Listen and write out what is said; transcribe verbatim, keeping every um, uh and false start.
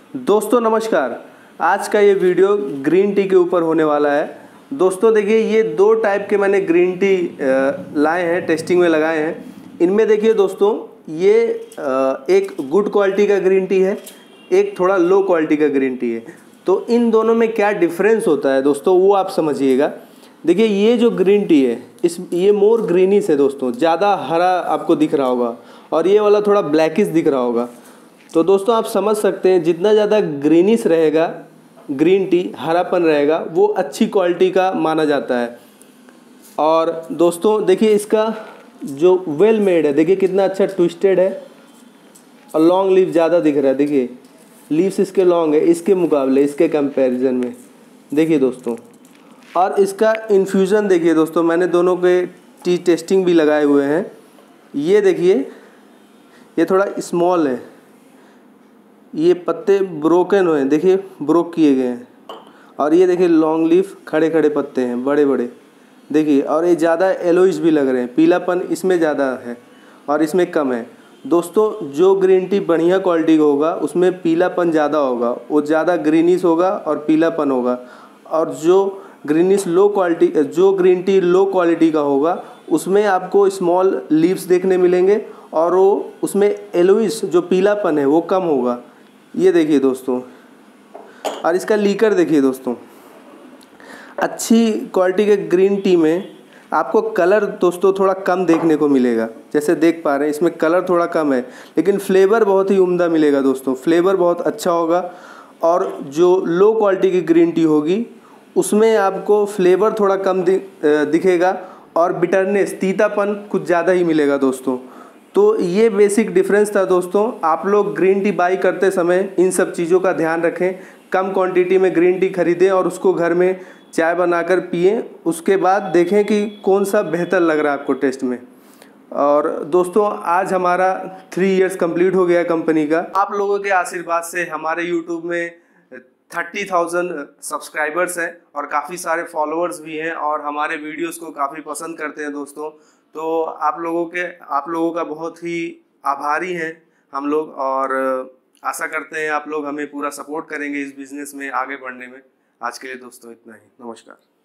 दोस्तों नमस्कार। आज का ये वीडियो ग्रीन टी के ऊपर होने वाला है। दोस्तों देखिए, ये दो टाइप के मैंने ग्रीन टी लाए हैं, टेस्टिंग में लगाए हैं। इनमें देखिए दोस्तों, ये एक गुड क्वालिटी का ग्रीन टी है, एक थोड़ा लो क्वालिटी का ग्रीन टी है। तो इन दोनों में क्या डिफरेंस होता है दोस्तों, वो आप समझिएगा। देखिए, ये जो ग्रीन टी है, इस ये मोर ग्रीनिश है दोस्तों, ज़्यादा हरा आपको दिख रहा होगा, और ये वाला थोड़ा ब्लैकिश दिख रहा होगा। तो दोस्तों आप समझ सकते हैं, जितना ज़्यादा ग्रीनिश रहेगा ग्रीन टी, हरापन रहेगा, वो अच्छी क्वालिटी का माना जाता है। और दोस्तों देखिए, इसका जो वेल मेड है, देखिए कितना अच्छा ट्विस्टेड है, और लॉन्ग लीफ ज़्यादा दिख रहा है। देखिए लीव्स इसके लॉन्ग है इसके मुकाबले, इसके कंपैरिजन में देखिए दोस्तों। और इसका इन्फ्यूज़न देखिए दोस्तों, मैंने दोनों के टी टेस्टिंग भी लगाए हुए हैं। ये देखिए, ये थोड़ा स्मॉल है, ये पत्ते ब्रोकन हुए हैं, देखिए ब्रोक किए गए हैं। और ये देखिए लॉन्ग लीफ, खड़े खड़े पत्ते हैं बड़े बड़े, देखिए। और ये ज़्यादा येलोइश भी लग रहे हैं, पीलापन इसमें ज़्यादा है और इसमें कम है। दोस्तों जो ग्रीन टी बढ़िया क्वालिटी का होगा उसमें पीलापन ज़्यादा होगा, वो ज़्यादा ग्रीनिश होगा और पीलापन होगा। और जो ग्रीनिश लो क्वालिटी जो ग्रीन टी लो क्वालिटी का होगा उसमें आपको स्मॉल लीव्स देखने मिलेंगे, और वो उसमें येलोइश जो पीलापन है वो कम होगा। ये देखिए दोस्तों, और इसका लीकर देखिए दोस्तों। अच्छी क्वालिटी के ग्रीन टी में आपको कलर दोस्तों थोड़ा कम देखने को मिलेगा, जैसे देख पा रहे हैं इसमें कलर थोड़ा कम है, लेकिन फ्लेवर बहुत ही उम्दा मिलेगा दोस्तों, फ्लेवर बहुत अच्छा होगा। और जो लो क्वालिटी की ग्रीन टी होगी उसमें आपको फ्लेवर थोड़ा कम दिखेगा, और बिटरनेस, तीतापन कुछ ज़्यादा ही मिलेगा दोस्तों। तो ये बेसिक डिफरेंस था दोस्तों। आप लोग ग्रीन टी बाई करते समय इन सब चीज़ों का ध्यान रखें, कम क्वांटिटी में ग्रीन टी खरीदें और उसको घर में चाय बनाकर पिएं। उसके बाद देखें कि कौन सा बेहतर लग रहा है आपको टेस्ट में। और दोस्तों आज हमारा थ्री इयर्स कंप्लीट हो गया कंपनी का। आप लोगों के आशीर्वाद से हमारे यूट्यूब में थर्टी थाउजेंड सब्सक्राइबर्स हैं और काफ़ी सारे फॉलोअर्स भी हैं, और हमारे वीडियोस को काफ़ी पसंद करते हैं दोस्तों। तो आप लोगों के आप लोगों का बहुत ही आभारी हैं हम लोग, और आशा करते हैं आप लोग हमें पूरा सपोर्ट करेंगे इस बिज़नेस में आगे बढ़ने में। आज के लिए दोस्तों इतना ही, नमस्कार।